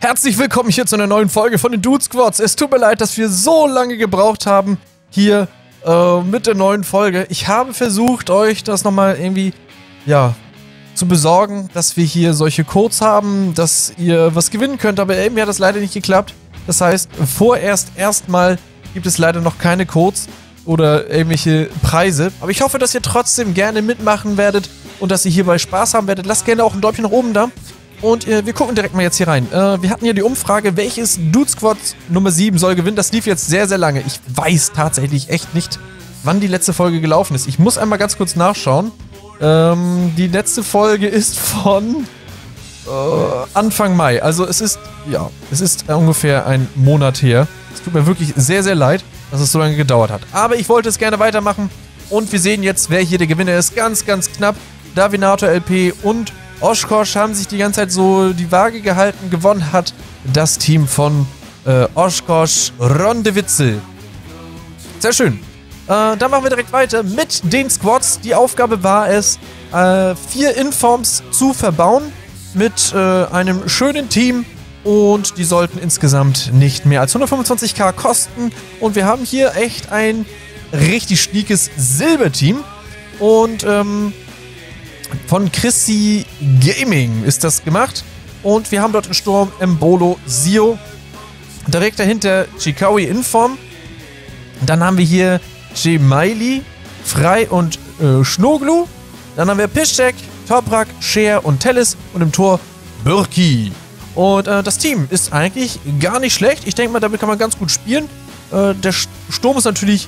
Herzlich willkommen hier zu einer neuen Folge von den Dude Squads. Es tut mir leid, dass wir so lange gebraucht haben hier mit der neuen Folge. Ich habe versucht, euch das nochmal irgendwie, ja, zu besorgen, dass wir hier solche Codes haben, dass ihr was gewinnen könnt, aber irgendwie hat das leider nicht geklappt. Das heißt, vorerst erstmal gibt es leider noch keine Codes oder irgendwelche Preise. Aber ich hoffe, dass ihr trotzdem gerne mitmachen werdet und dass ihr hierbei Spaß haben werdet. Lasst gerne auch ein Däumchen nach oben da. Und wir gucken direkt mal jetzt hier rein. Wir hatten hier die Umfrage, welches Dude Squad Nummer 7 soll gewinnen. Das lief jetzt sehr, sehr lange. Ich weiß tatsächlich echt nicht, wann die letzte Folge gelaufen ist. Ich muss einmal ganz kurz nachschauen. Die letzte Folge ist von Anfang Mai. Also es ist ungefähr ein Monat her. Es tut mir wirklich sehr, sehr leid, dass es so lange gedauert hat. Aber ich wollte es gerne weitermachen. Und wir sehen jetzt, wer hier der Gewinner ist. Ganz, ganz knapp. Davinator LP und Oshkosh haben sich die ganze Zeit so die Waage gehalten. Gewonnen hat das Team von Oshkosh Rondewitzel. Sehr schön. Dann machen wir direkt weiter mit den Squads. Die Aufgabe war es, 4 Informs zu verbauen mit einem schönen Team. Und die sollten insgesamt nicht mehr als 125.000 kosten. Und wir haben hier echt ein richtig schniekes Silberteam. Und von Chrissy Gaming ist das gemacht. Und wir haben dort im Sturm Mbolo Sio. Direkt dahinter Chikawi Inform. Dann haben wir hier Gemaili, Frei und Schnoglu. Dann haben wir Piszczek, Toprak, Scher und Tellis. Und im Tor Birki. Und das Team ist eigentlich gar nicht schlecht. Ich denke mal, damit kann man ganz gut spielen. Der Sturm ist natürlich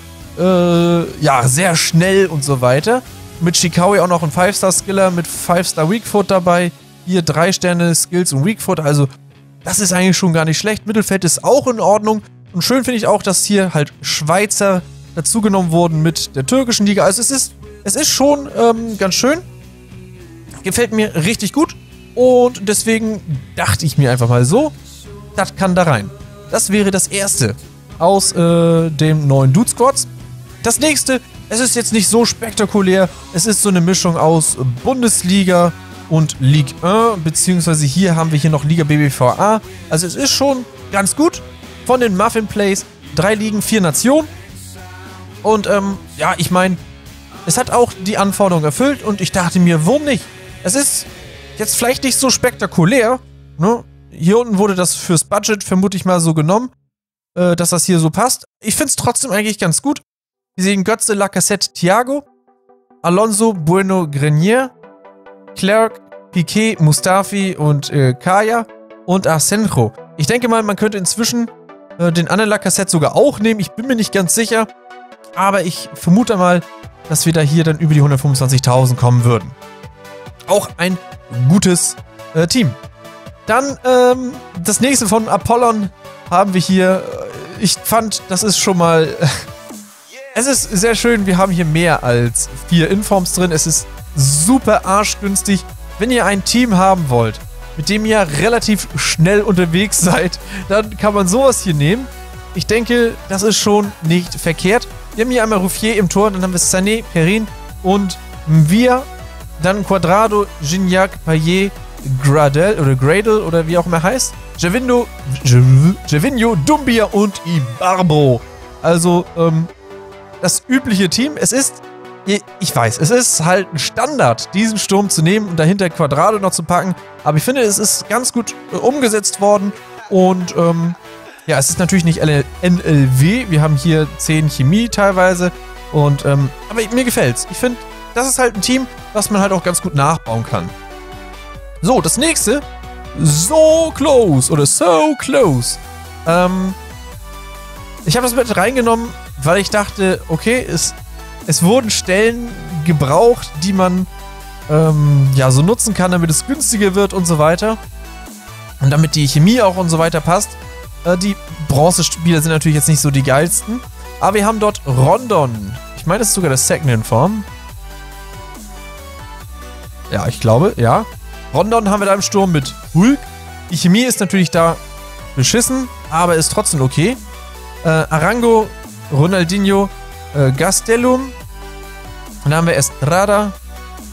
ja, sehr schnell und so weiter. Mit Chikawi auch noch ein 5-Star-Skiller mit 5-Star Weakfoot dabei. Hier 3 Sterne Skills und Weakfoot. Also das ist eigentlich schon gar nicht schlecht. Mittelfeld ist auch in Ordnung. Und schön finde ich auch, dass hier halt Schweizer dazugenommen wurden mit der türkischen Liga. Also es ist schon ganz schön. Gefällt mir richtig gut. Und deswegen dachte ich mir einfach mal so, das kann da rein. Das wäre das erste aus dem neuen Dude Squads. Das nächste, es ist jetzt nicht so spektakulär. Es ist so eine Mischung aus Bundesliga und Ligue 1, beziehungsweise hier haben wir hier noch Liga BBVA. Also es ist schon ganz gut. Von den Muffin Plays 3 Ligen, 4 Nationen. Und ja, ich meine, es hat auch die Anforderungen erfüllt und ich dachte mir, warum nicht? Es ist jetzt vielleicht nicht so spektakulär, ne? Hier unten wurde das fürs Budget vermutlich mal so genommen, dass das hier so passt. Ich finde es trotzdem eigentlich ganz gut. Wir sehen Götze, Lacazette, Thiago, Alonso, Bueno, Grenier, Clerc, Piquet, Mustafi und Kaya und Asenjo. Ich denke mal, man könnte inzwischen den anderen Lacazette sogar auch nehmen. Ich bin mir nicht ganz sicher, aber ich vermute mal, dass wir da hier dann über die 125.000 kommen würden. Auch ein gutes Team. Dann das nächste von Apollon haben wir hier. Ich fand, das ist schon mal... Es ist sehr schön, wir haben hier mehr als 4 Informs drin. Es ist super arschgünstig. Wenn ihr ein Team haben wollt, mit dem ihr relativ schnell unterwegs seid, dann kann man sowas hier nehmen. Ich denke, das ist schon nicht verkehrt. Wir haben hier einmal Ruffier im Tor, dann haben wir Sané, Perin und Mvia. Dann Quadrado, Gignac, Payet, Gradel oder wie auch immer heißt. Gervinho, Dumbia und Ibarbo. Also, das übliche Team. Es ist, ich weiß, es ist halt ein Standard, diesen Sturm zu nehmen und dahinter Quadrado noch zu packen. Aber ich finde, es ist ganz gut umgesetzt worden. Und, ja, es ist natürlich nicht NLW. Wir haben hier 10 Chemie teilweise. Und, aber mir gefällt's. Ich finde, das ist halt ein Team, was man halt auch ganz gut nachbauen kann. So, das nächste. So close. Oder so close. Ich habe das mit reingenommen, weil ich dachte, okay, es wurden Stellen gebraucht, die man ja so nutzen kann, damit es günstiger wird und so weiter. Und damit die Chemie auch und so weiter passt. Die Bronzespieler sind natürlich jetzt nicht so die geilsten. Aber wir haben dort Rondon. Ich meine, das ist sogar der Second in Form. Ja, ich glaube, ja. Rondon haben wir da im Sturm mit Hulk. Die Chemie ist natürlich da beschissen, aber ist trotzdem okay. Arango, Ronaldinho, Gastelum. Und dann haben wir Estrada,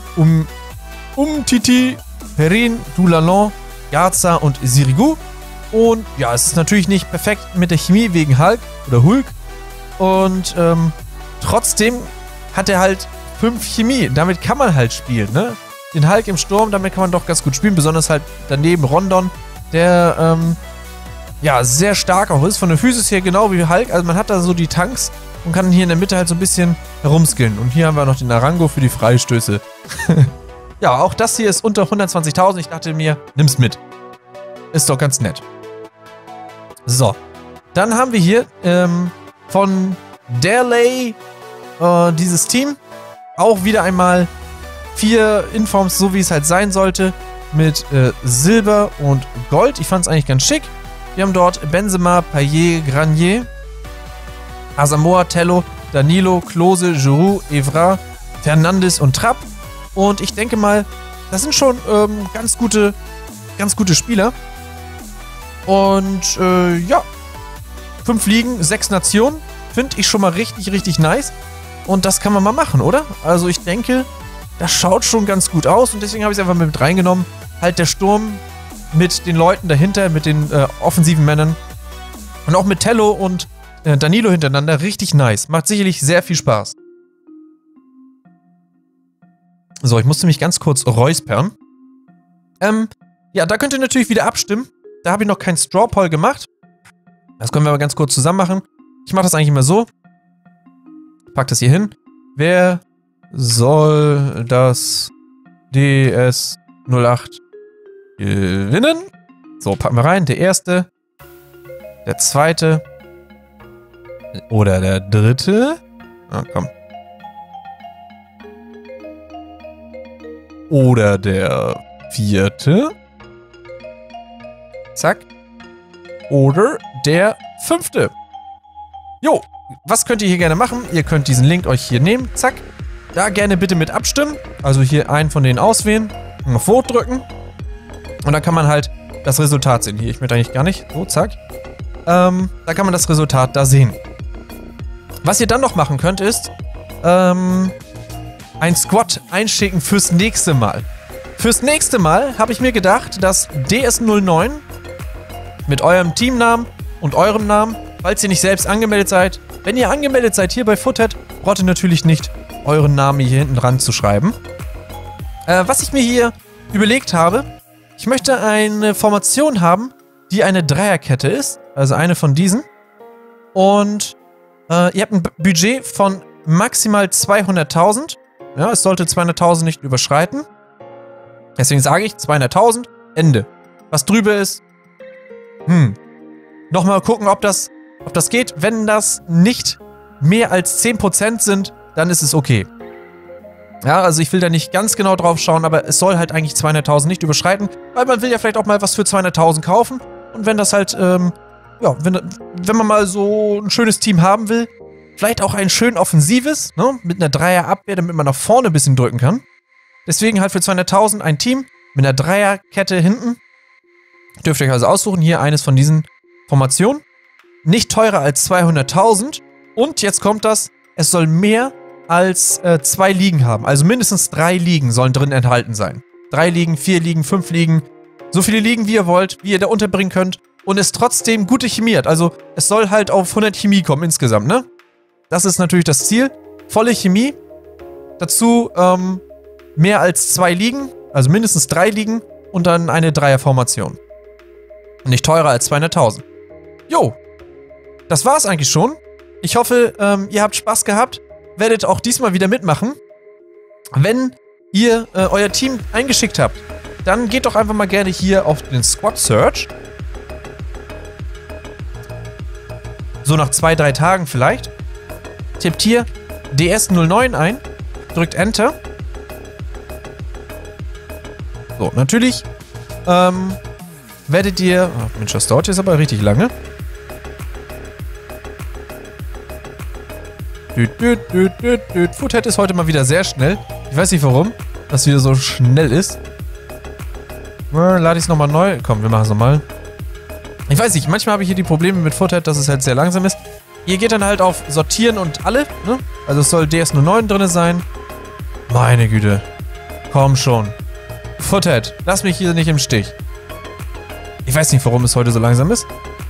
Umtiti, Perin, Dulalon, Garza und Sirigu. Und ja, es ist natürlich nicht perfekt mit der Chemie wegen Hulk oder Hulk. Und trotzdem hat er halt 5 Chemie. Damit kann man halt spielen, ne? Den Hulk im Sturm, damit kann man doch ganz gut spielen. Besonders halt daneben Rondon, der ja, sehr stark auch ist. Von der Physis her genau wie Hulk. Also man hat da so die Tanks und kann hier in der Mitte halt so ein bisschen herumskillen. Und hier haben wir noch den Arango für die Freistöße. Ja, auch das hier ist unter 120.000. Ich dachte mir, nimm's mit. Ist doch ganz nett. So. Dann haben wir hier von Darley dieses Team. Auch wieder einmal 4 Informs, so wie es halt sein sollte. Mit Silber und Gold. Ich fand es eigentlich ganz schick. Wir haben dort Benzema, Payet, Granier, Asamoah, Tello, Danilo, Klose, Giroud, Evra, Fernandes und Trapp. Und ich denke mal, das sind schon ganz gute Spieler. Und ja, 5 Ligen, 6 Nationen. Finde ich schon mal richtig, richtig nice. Und das kann man mal machen, oder? Also ich denke, das schaut schon ganz gut aus. Und deswegen habe ich es einfach mit reingenommen. Halt der Sturm mit den Leuten dahinter, mit den offensiven Männern. Und auch mit Tello und Danilo hintereinander. Richtig nice. Macht sicherlich sehr viel Spaß. So, ich musste mich ganz kurz räuspern. Ja, da könnt ihr natürlich wieder abstimmen. Da habe ich noch kein Straw Poll gemacht. Das können wir aber ganz kurz zusammen machen. Ich mache das eigentlich immer so. Pack das hier hin. Wer soll das DS08 gewinnen? So, packen wir rein. Der erste, der zweite oder der dritte. Ah, komm. Oder der vierte. Zack. Oder der 5. Jo, was könnt ihr hier gerne machen? Ihr könnt diesen Link euch hier nehmen. Zack. Da gerne bitte mit abstimmen. Also hier einen von denen auswählen. Auf Vote drücken. Und dann kann man halt das Resultat sehen. Hier, ich möchte eigentlich gar nicht. So, zack. Da kann man das Resultat da sehen. Was ihr dann noch machen könnt, ist ein Squad einschicken fürs nächste Mal. Fürs nächste Mal habe ich mir gedacht, dass DS09 mit eurem Teamnamen und eurem Namen, falls ihr nicht selbst angemeldet seid, wenn ihr angemeldet seid hier bei Foothead, braucht ihr natürlich nicht euren Namen hier hinten dran zu schreiben. Was ich mir hier überlegt habe, ich möchte eine Formation haben, die eine Dreierkette ist, also eine von diesen. Und ihr habt ein Budget von maximal 200.000. Ja, es sollte 200.000 nicht überschreiten. Deswegen sage ich 200.000, Ende. Was drüber ist, nochmal gucken, ob das geht. Wenn das nicht mehr als 10% sind, dann ist es okay. Ja, also ich will da nicht ganz genau drauf schauen, aber es soll halt eigentlich 200.000 nicht überschreiten, weil man will ja vielleicht auch mal was für 200.000 kaufen. Und wenn das halt, ja, wenn man mal so ein schönes Team haben will, vielleicht auch ein schön offensives, ne, mit einer Dreierabwehr, damit man nach vorne ein bisschen drücken kann. Deswegen halt für 200.000 ein Team mit einer Dreierkette hinten. Dürft ihr euch also aussuchen, hier eines von diesen Formationen. Nicht teurer als 200.000. Und jetzt kommt das, es soll mehr als 2 Ligen haben. Also mindestens 3 Ligen sollen drin enthalten sein. 3 Ligen, 4 Ligen, 5 Ligen. So viele Ligen, wie ihr wollt, wie ihr da unterbringen könnt. Und es trotzdem gute Chemie hat. Also es soll halt auf 100 Chemie kommen insgesamt, ne? Das ist natürlich das Ziel. Volle Chemie. Dazu mehr als 2 Ligen. Also mindestens 3 Ligen. Und dann eine Dreierformation. Nicht teurer als 200.000. Jo. Das war's eigentlich schon. Ich hoffe, ihr habt Spaß gehabt. Werdet auch diesmal wieder mitmachen. Wenn ihr euer Team eingeschickt habt, dann geht doch einfach mal gerne hier auf den Squad Search. So nach 2-3 Tagen vielleicht. Tippt hier DS09 ein. Drückt Enter. So, natürlich werdet ihr... Oh, Mensch, das dauert jetzt aber richtig lange. Foothead ist heute mal wieder sehr schnell. Ich weiß nicht warum das wieder so schnell ist. Lade ich es nochmal neu. Komm, wir machen es nochmal. Ich weiß nicht, manchmal habe ich hier die Probleme mit Foothead, dass es halt sehr langsam ist. Ihr geht dann halt auf Sortieren und alle, ne? Also es soll DS09 drin sein. Meine Güte. Komm schon. Foothead, lass mich hier nicht im Stich. Ich weiß nicht, warum es heute so langsam ist.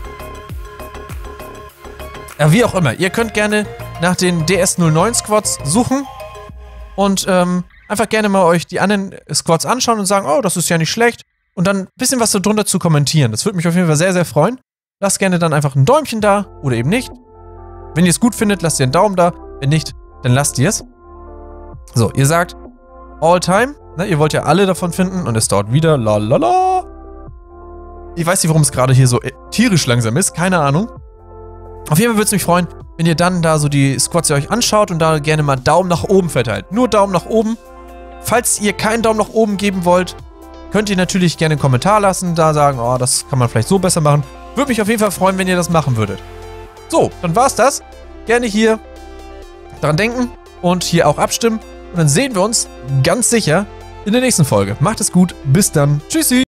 Ja, wie auch immer. Ihr könnt gerne nach den DS09 Squads suchen und einfach gerne mal euch die anderen Squads anschauen und sagen, oh, das ist ja nicht schlecht. Und dann ein bisschen was darunter zu kommentieren. Das würde mich auf jeden Fall sehr, sehr freuen. Lasst gerne dann einfach ein Däumchen da oder eben nicht. Wenn ihr es gut findet, lasst ihr einen Daumen da. Wenn nicht, dann lasst ihr es. So, ihr sagt all time. Ne, ihr wollt ja alle davon finden und es dauert wieder. Lalala. Ich weiß nicht, warum es gerade hier so tierisch langsam ist. Keine Ahnung. Auf jeden Fall würde es mich freuen, wenn ihr dann da so die Squads euch anschaut und da gerne mal Daumen nach oben verteilt. Nur Daumen nach oben. Falls ihr keinen Daumen nach oben geben wollt, könnt ihr natürlich gerne einen Kommentar lassen. Da sagen, oh, das kann man vielleicht so besser machen. Würde mich auf jeden Fall freuen, wenn ihr das machen würdet. So, dann war's das. Gerne hier dran denken und hier auch abstimmen. Und dann sehen wir uns ganz sicher in der nächsten Folge. Macht es gut. Bis dann. Tschüssi.